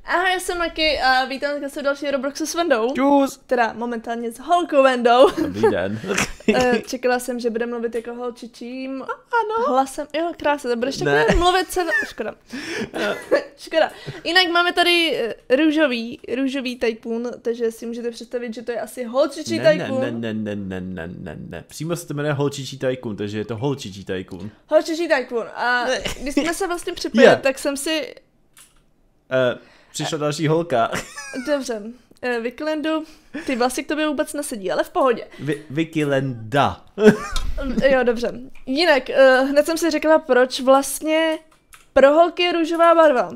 Ahoj, já jsem Maki a vítám se v další Robloxu s Vendou. Čus! Teda momentálně s holkou Vendou. Dobrý den. Čekala jsem, že bude mluvit jako holčičím Ano. hlasem. Jo, krása, to budeš takhle mluvit se... Škoda. Škoda. Jinak máme tady růžový tajkun, takže si můžete představit, že to je asi holčičí tajkun. Ne. Přímo se to jmenuje holčičí tajkun, takže je to holčičí tajkun. Holčičí tajkun. A když jsme se vlastně připojili, tak jsem si... Přišla další holka. Dobře. Vikilendu, ty vlasy k tobě vůbec nesedí, ale v pohodě. Vikilenda. Jo, dobře. Jinak, hned jsem si řekla, proč vlastně pro holky je růžová barva.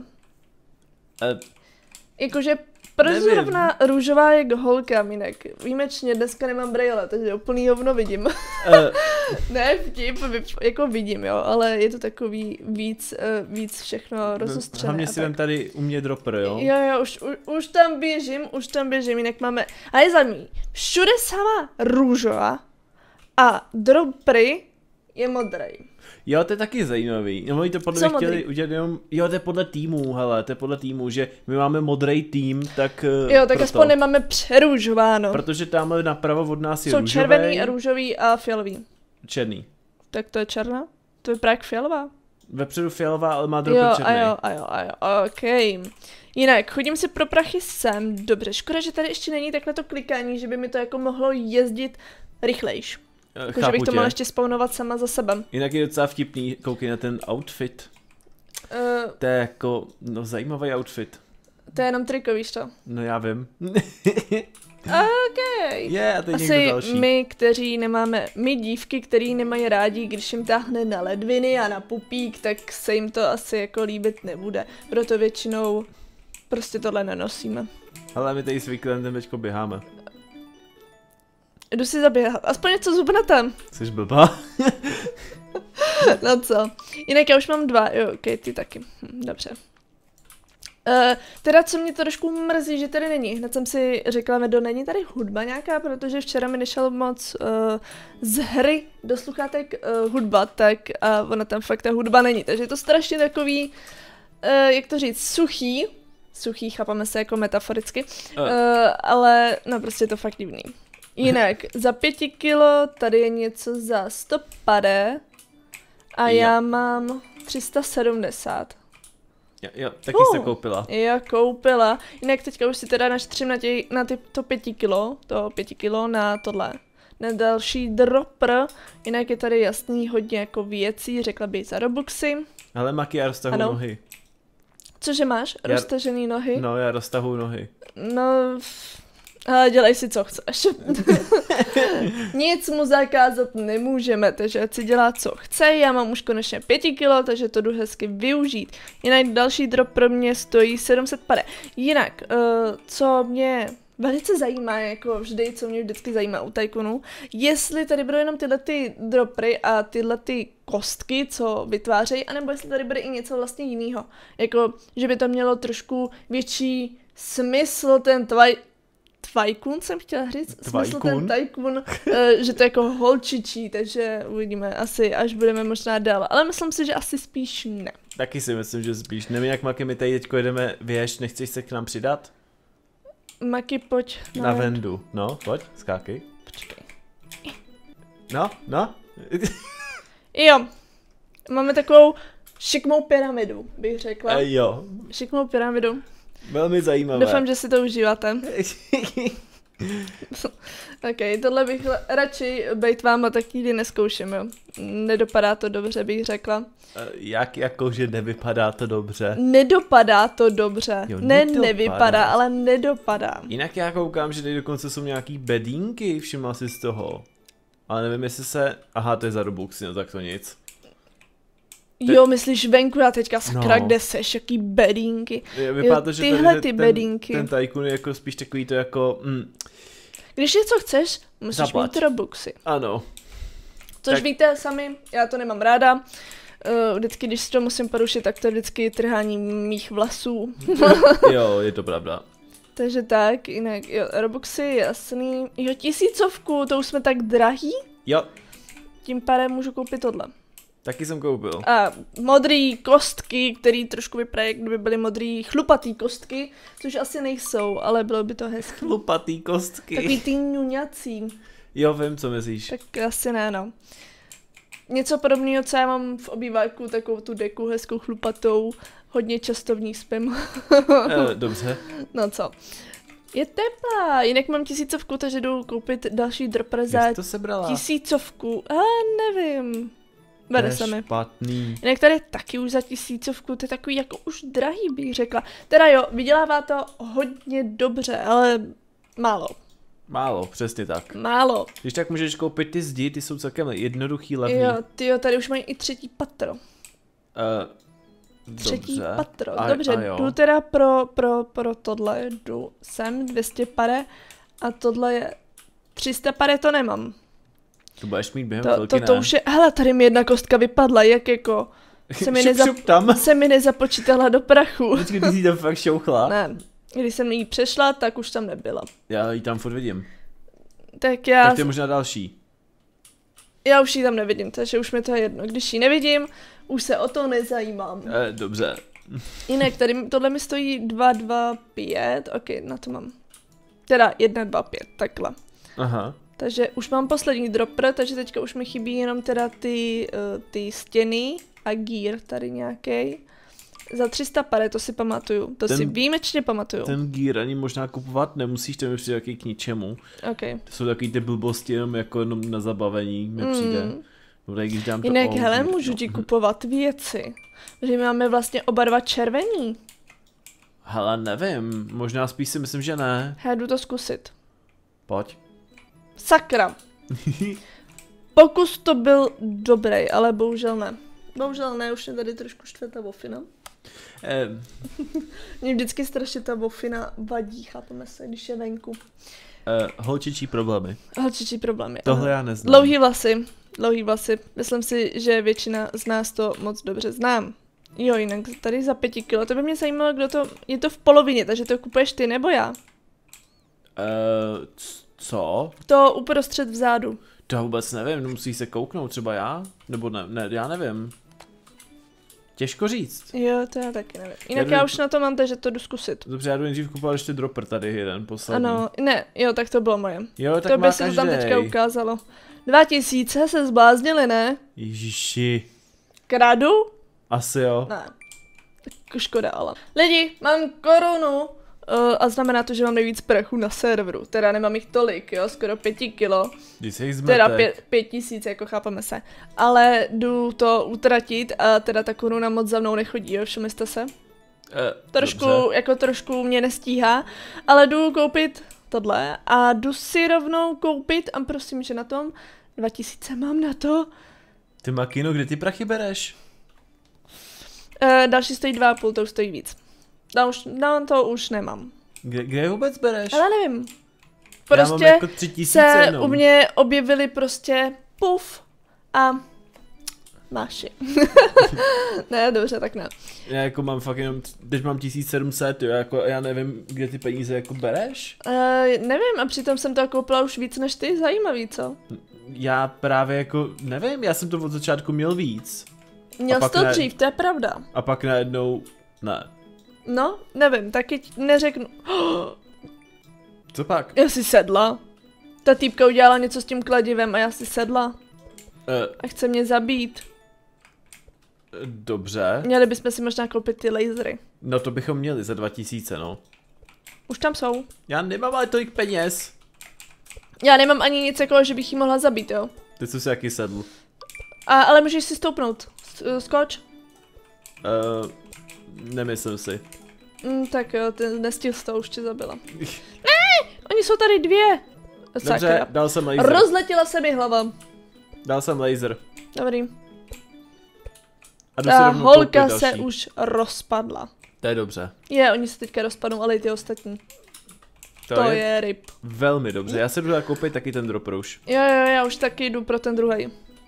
Jakože proč zrovna růžová je holkám, jinak výjimečně dneska nemám brejle, takže úplný hovno vidím. Ne, vtip, jako vidím, jo, ale je to takový víc všechno rozostřené. Hlavně si vem tady u mě dropper, jo? Jo, už tam běžím, jinak máme, a je zajímavý, všude sama růžová a droppery je modrý. Jo, to je taky zajímavý. No, oni to podle mě chtěli udělat jenom... Jo, to je podle týmu, hele, to je podle týmu, že my máme modrý tým, tak... Jo, tak aspoň nemáme přerůžováno. Protože tamhle napravo od nás je jsou růžový. Červený a růžový a fialový. Černý. Tak to je černá? To je právě fialová. Vepředu fialová, ale má dropper černý. A jo, ok. Jinak, chodím si pro prachy sem, dobře, škoda, že tady ještě není takhle to klikání, že by mi to jako mohlo jezdit rychlejš. Že bych to mohla ještě spawnovat sama za sebe. Jinak je docela vtipný, koukej na ten outfit. To je jako, no zajímavý outfit. To je jenom triko, víš to? No já vím. Ok. A teď asi další. My dívky, který nemají rádi, když jim táhne na ledviny a na pupík, tak se jim to asi jako líbit nebude. Proto většinou prostě tohle nenosíme. Ale my tady s Vikilendem teďko běháme. Jdu si zaběhat, aspoň něco zubnatem. Jsi blbá? No co, jinak já už mám 2, jo, ok, ty taky, dobře. Teda co mě to trošku mrzí, že tady není, hned jsem si řekla, Vedo, není tady hudba nějaká, protože včera mi nešel moc z hry do sluchátek hudba, tak ona tam fakt ta hudba není, takže je to strašně takový, jak to říct, suchý, chápeme se jako metaforicky, ale no prostě je to fakt divný. Jinak, za 5 kilo tady je něco za 150 a já mám 370. Jo, taky jste koupila. Jo, koupila. Jinak teďka už si teda našetřím na to 5 kilo na tohle. Na další dropper. Jinak je tady jasný hodně jako věcí, řekla bych za Robloxy. Ale Maki, já roztahu nohy. Cože máš? Roztažený nohy? No, já roztahu nohy. No... Ale dělej si, co chceš. Nic mu zakázat nemůžeme, takže ať si dělá, co chce. Já mám už konečně 5 kilo, takže to jdu hezky využít. Jinak další drop pro mě stojí 750. Jinak, co mě velice zajímá, jako vždy, co mě vždycky zajímá u Tycoonu, jestli tady budou jenom tyhle ty dropry a tyhle ty kostky, co vytvářejí, anebo jestli tady bude i něco vlastně jiného. Jako, že by to mělo trošku větší smysl, ten Tycoon jsem chtěla říct, smysl ten Tycoon, že to je jako holčičí, takže uvidíme asi, až budeme možná dál, ale myslím si, že asi spíš ne. Taky si myslím, že spíš. Nevím, jak Maki, my tady teďko jedeme věž, nechceš se k nám přidat? Maki, pojď. Na Vendu, no, pojď, skákej. Počkej. No. Jo, máme takovou šikmou pyramidu, bych řekla. Jo. Šikmou pyramidu. Velmi zajímavé. Doufám, že si to užíváte. Ok, tohle bych radši bejt váma tak nikdy neskouším, jo. Nedopadá to dobře, bych řekla. Jak jakože nevypadá to dobře? Nedopadá to dobře. Jo, nevypadá, ale nedopadá. Jinak já koukám, že tady dokonce jsou nějaký bedínky, všimla si z toho. Ale nevím, jestli se... Aha, to je za Robloxy, no tak to nic. Jo, myslíš venku, já teďka sakra, kde seš, jaký bedínky. Vypadá to, že tyhle ty bedínky. Ten Tycoon je jako spíš takový to jako... Když něco chceš, musíš mít Robloxy. Ano. Což víte sami, já to nemám ráda. Vždycky, když si to musím porušit, tak to je vždycky trhání mých vlasů. Jo, je to pravda. Takže tak, jinak, jo, Robloxy, jasný. Jo, 1000, to už jsme tak drahý. Jo. Tím pádem můžu koupit tohle. Taky jsem koupil. A modrý kostky, který trošku vypadají, jak kdyby byly modrý chlupatý kostky, což asi nejsou, ale bylo by to hezké. Chlupatý kostky. Takový ty ňuňací. Jo, vím, co myslíš. Tak asi ne, no. Něco podobného, co já mám v obýváku, takovou tu deku hezkou chlupatou, hodně často v ní spím. Dobře. No co. Je teplá, jinak mám 1000, takže jdu koupit další dropper za to sebrala? 1000. Nevím. Bere se mi. Špatný. Jinak tady taky už za 1000, to je takový jako už drahý, bych řekla. Teda jo, vydělává to hodně dobře, ale málo. Málo, přesně tak. Málo. Když tak můžeš koupit ty zdi, ty jsou celkem jednoduchý, levný. Jo, tyjo, tady už mají i 3. patro. Třetí dobře. patro, dobře, jdu teda pro tohle, jdu sem 200 pare a tohle je 300 pare, to nemám. To budeš mít během chvilky, ne? To už je, hele, tady mi jedna kostka vypadla, jak jako, se mi nezapočítala do prachu. Počkej, ty jsi tam fakt šouchla? Ne, když jsem jí přešla, tak už tam nebyla. Já ji tam furt vidím. Tak to je možná další. Já už ji tam nevidím, takže už mi to je jedno. Když ji nevidím, už se o to nezajímám. Dobře. Jinak, tady tohle mi stojí 225, ok, na to mám. Teda 125, takhle. Aha. Takže už mám poslední dropper, takže teďka už mi chybí jenom teda ty stěny a gear tady nějaký. Za 300 pare, to si pamatuju, si výjimečně pamatuju. Ten gear ani možná kupovat nemusíš, to mi přijde taky k ničemu. Okay. To jsou takový ty blbosti jenom na zabavení, mi přijde. Když dám jinak, hele, můžu ti kupovat věci. Že máme vlastně oba dva červení. Hele, nevím, možná spíš si myslím, že ne. Já jdu to zkusit. Pojď. Sakra. Pokus to byl dobrý, ale bohužel ne. Bohužel ne, už je tady trošku štve ta wofina. Mně vždycky strašně ta wofina vadí, chápeme se, když je venku. Holčičí problémy. Holčičí problémy. Tohle já neznám. Dlouhý vlasy. Myslím si, že většina z nás to moc dobře znám. Jo, jinak tady za 5 kilo, to by mě zajímalo, kdo to, je to v polovině, takže to kupuješ ty nebo já? Co? To uprostřed vzadu. To vůbec nevím, musí se kouknout, třeba já? Nebo ne, já nevím. Těžko říct. Jo, to já taky nevím. Jinak já už na to mám, takže to jdu zkusit. Dobře, já jdu nejdřív kupovat ještě dropper tady jeden, poslední. Ano, ne, jo, tak to bylo moje. Jo, tak to by se to tam teďka ukázalo. 2000 se zbláznili, ne? Ježiši. Kradu? Asi jo. Ne. Tak škoda, ale. Lidi, mám korunu. A znamená to, že mám nejvíc prachu na serveru. Teda nemám jich tolik, jo, skoro 5 kilo. Teda 5000, jako chápeme se. Ale jdu to utratit a teda ta koruna moc za mnou nechodí, jo, všimli jste se? Trošku mě nestíhá, ale jdu koupit tohle a jdu si rovnou koupit a prosím, že na tom 2000 mám na to. Ty makino, kde ty prachy bereš? Další stojí 2,5, to už stojí víc. To už nemám. Kde je vůbec bereš? Ale nevím. Prostě jako 3000 se jenom. U mě objevily prostě puf a máši. Ne, dobře, tak ne. Já jako mám fakt jenom, teď mám 1700, jo, jako já nevím, kde ty peníze jako bereš? Nevím, a přitom jsem to koupila už víc než ty, zajímavý, co? Já právě jako, nevím, já jsem to od začátku měl víc. Měl jsi to dřív, to je pravda. A pak najednou, ne. No, nevím, taky neřeknu. Co pak? Já si sedla. Ta týpka udělala něco s tím kladivem a já si sedla. A chce mě zabít. Dobře. Měli bychom si možná koupit ty lasery. No to bychom měli za 2000, no. Už tam jsou. Já nemám ale tolik peněz. Já nemám ani nic jako, že bych jí mohla zabít, jo. Teď jsem si jaký sedl. Ale můžeš si stoupnout. Skoč. Nemyslím si. Tak jo, nestihl jsi to, už tě zabila. Ne, oni jsou tady 2. Dobře, sakra. dal jsem laser. Rozletěla se mi hlava. Dal jsem laser. Dobrý. A ta holka se už rozpadla. To je dobře. Oni se teďka rozpadnou, ale i ty ostatní. To je ryb. Velmi dobře, já se jdu koupit taky ten dropper už. Jo, já už taky jdu pro ten druhý.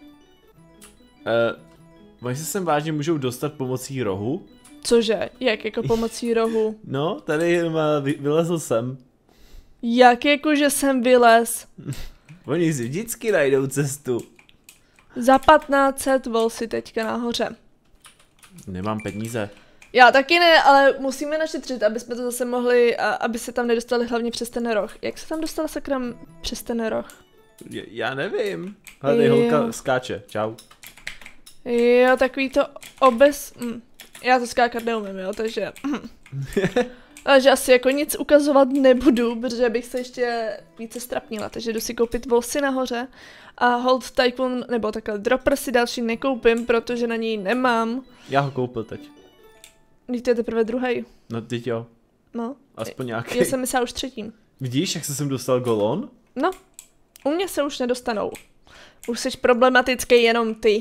Oni se sem vážně můžou dostat pomocí rohu? Cože? Jak jako pomocí rohu? No, tady vylezl jsem. Jak jako, že jsem vylez? Oni si vždycky najdou cestu. Za 1500 volsy teďka nahoře. Nemám peníze. Já taky ne, ale musíme našetřit, aby jsme to zase mohli, aby se tam nedostali hlavně přes ten roh. Jak se tam dostala sakra přes ten roh? Já nevím. Hledej, holka skáče. Čau. Jo, takový to Já to skákat neumím, jo, takže... Takže asi jako nic ukazovat nebudu, protože bych se ještě více strapnila, takže jdu si koupit volsy nahoře a hold tycoon, nebo takhle dropper si další nekoupím, protože na něj nemám. Já ho koupil teď. Když to je teprve druhý. No teď jo. No. Aspoň nějaký. Já jsem myslela už třetím. Vidíš, jak se sem dostal golon? No, u mě se už nedostanou. Už jsi problematický jenom ty.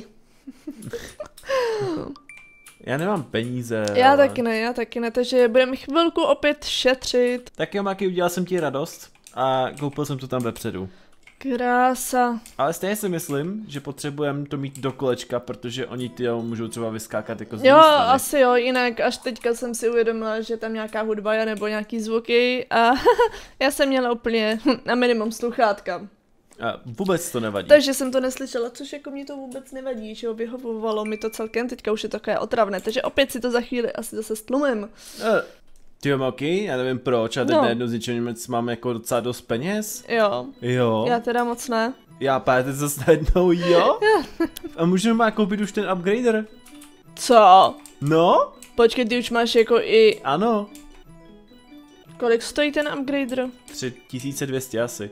Já nemám peníze. Já taky ne, takže budeme chvilku opět šetřit. Tak jo, Maki, udělal jsem ti radost a koupil jsem to tam vepředu. Krása. Ale stejně si myslím, že potřebujeme to mít do kolečka, protože oni ty můžou třeba vyskákat jako z Jo, strany. asi jo, jinak až teďka jsem si uvědomila, že tam nějaká hudba je nebo nějaký zvuky a já jsem měla úplně na minimum sluchátka. A vůbec to nevadí. Takže jsem to neslyšela, což jako mě to vůbec nevadí, že jo, vyhovovalo mi to celkem, teďka už je to takové otravné, takže opět si to za chvíli asi zase stlumím. Tyjo, Maki, já nevím proč, a teď najednou z ničeho nic mám jako docela dost peněz. Jo. Jo. Já teda moc ne. Já teď zase najednou jo? A můžeme má koupit už ten upgrader. Co? No? Počkej, ty už máš jako i... Ano. Kolik stojí ten upgrader? 3200 asi.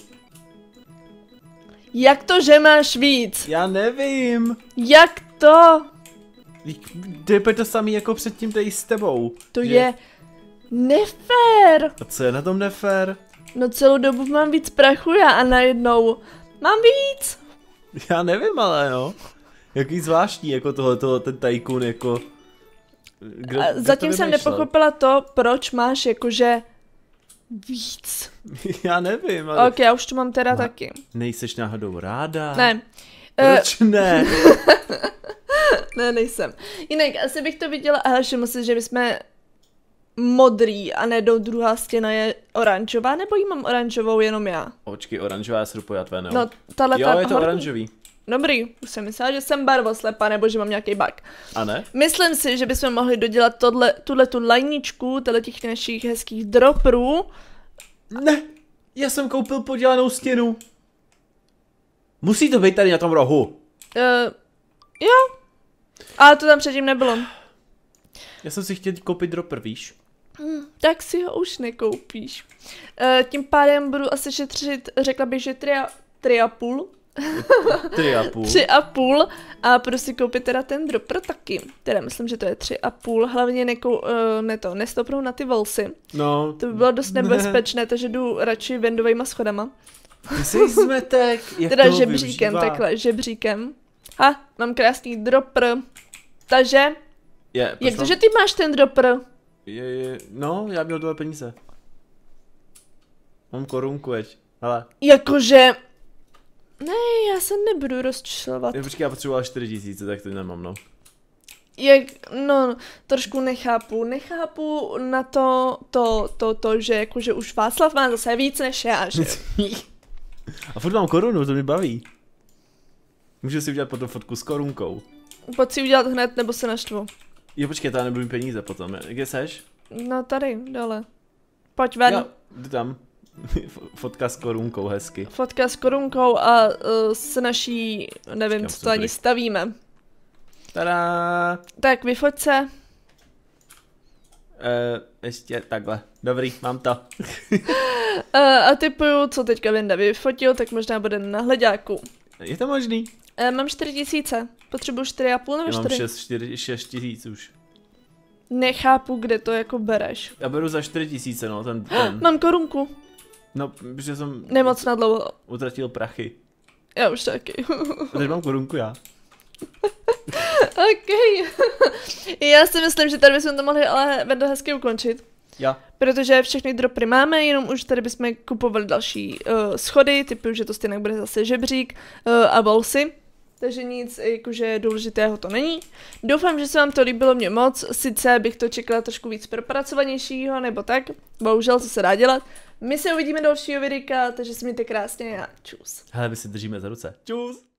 Jak to, že máš víc? Já nevím. Jak to? To je to samý jako předtím tady s tebou. To je nefér. A co je na tom nefér? No celou dobu mám víc prachu já a najednou mám víc. Já nevím, ale no. Jaký zvláštní jako tohle, ten tycoon jako... Zatím jsem nepochopila to, proč máš jakože víc. Já nevím, ale... Ok, já už to mám teda taky. Nejseš náhodou ráda? Ne. Proč ne? Ne, nejsem. Jinak asi bych to viděla, ale všiml si, že bychom modrý a ne do druhá stěna je oranžová, nebo jí mám oranžovou jenom já? Očky, oranžová je srupojat, ne? No, tahle jo, je to oranžový. Dobrý, už jsem myslela, že jsem barvoslepa, nebo že mám nějaký bug. A ne? Myslím si, že bychom mohli dodělat tu lajničku, těch našich hezkých dropperů. Ne, já jsem koupil podělanou stěnu. Musí to být tady na tom rohu. Jo, ale to tam předtím nebylo. Já jsem si chtěl koupit dropper, víš? Tak si ho už nekoupíš. Tím pádem budu asi šetřit, řekla bych, že 3,5. 3,5 a budu si koupit teda ten dropper taky. Teda myslím, že to je 3,5. Hlavně nestopnou na ty volsy. No. To by bylo dost nebezpečné, takže jdu radši vendovejma schodama. Ty jsi zmetek. Teda žebříkem, takhle, žebříkem. Mám krásný dropper. Takže, jak to, že ty máš ten dropper? No, já měl 2 peníze. Mám korunku, veď. Hele. Jakože... Ne, já se nebudu rozčilovat. Počkej, já potřeboval 4000, tak to nemám, no. Trošku nechápu na to, že jakože už Václav má zase víc než já, že? A furt mám korunu, to mě baví. Můžu si udělat potom fotku s korunkou. Pojď si udělat hned, nebo se naštvu. Jo, počkej, já nebudu mít peníze potom, kde seš? No tady, dole. Pojď ven. Jo, jdu tam. Fotka s korunkou, hezky. Fotka s korunkou a s naší, nevím, co to ani stavíme. Tada! Tak, vyfoť se. Ještě takhle. Dobrý, mám to. A typuju, co teďka Venda vyfotil, tak možná bude na hledáku. Je to možný? Mám 4000. Potřebuji 4,5 nebo 4? Já mám 6 000 už. Nechápu, kde to jako bereš. Já beru za 4000, no, ten. Mám korunku. No, protože jsem... Nemoc na dlouho. Utratil prachy. Já už taky. A teď mám korunku já. Ok. Já si myslím, že tady bychom to mohli ale Vendo hezky ukončit. Já. Protože všechny dropy máme, jenom už tady bychom kupovali další schody, typu, že to stejně bude zase žebřík a bolsy. Takže nic jakože důležitého to není. Doufám, že se vám to líbilo mě moc, sice bych to čekala trošku víc propracovanějšího, nebo tak, bohužel, co se dá dělat. My se uvidíme dalšího videa, takže si mějte krásně a čus. Hele, my si držíme za ruce. Čus.